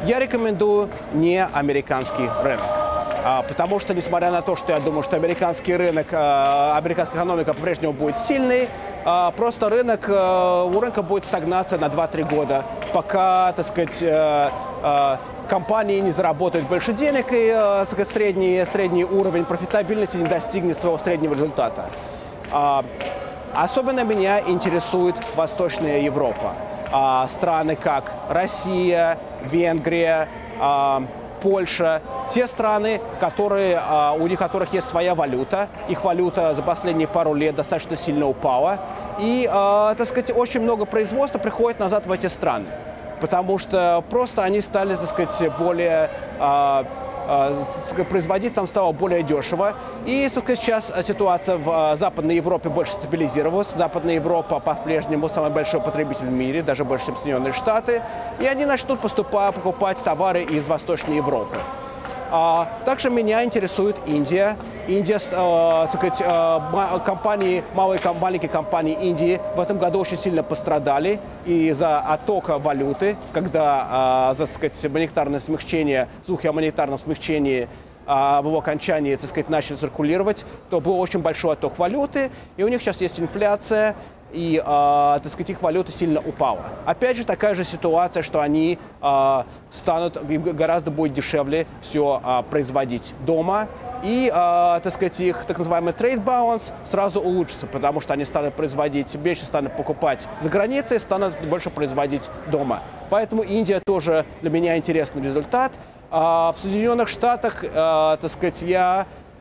Я рекомендую не американский рынок. Потому что, несмотря на то, что я думаю, что американский рынок, американская экономика по-прежнему будет сильной, просто у рынка будет стагнация на 2-3 года, пока, так сказать, компании не заработают больше денег и средний уровень профитабельности не достигнет своего среднего результата. Особенно меня интересует Восточная Европа. Страны как Россия, Венгрия, Польша, те страны, у которых есть своя валюта. Их валюта за последние пару лет достаточно сильно упала. И, так сказать, очень много производства приходит назад в эти страны. Потому что просто они стали, так сказать, более... производить там стало более дешево. И, так сказать, сейчас ситуация в Западной Европе больше стабилизировалась. Западная Европа по-прежнему самый большой потребитель в мире, даже больше, чем Соединенные Штаты. И они начнут покупать товары из Восточной Европы. Также меня интересует Индия. Индия, так сказать, маленькие компании Индии в этом году очень сильно пострадали из-за оттока валюты, когда, так сказать, монетарное смягчение, слухи о монетарном смягчении об его окончании, так сказать, начали циркулировать, то был очень большой отток валюты, и у них сейчас есть инфляция, и, так сказать, их валюта сильно упала. Опять же, такая же ситуация, что они гораздо будет дешевле все производить дома, и, так сказать, их так называемый trade balance сразу улучшится, потому что они станут производить, меньше станут покупать за границей, станут больше производить дома. Поэтому Индия тоже для меня интересный результат. В Соединенных Штатах, так сказать, я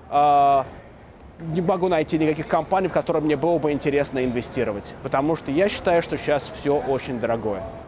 не могу найти никаких компаний, в которые мне было бы интересно инвестировать, потому что я считаю, что сейчас все очень дорогое.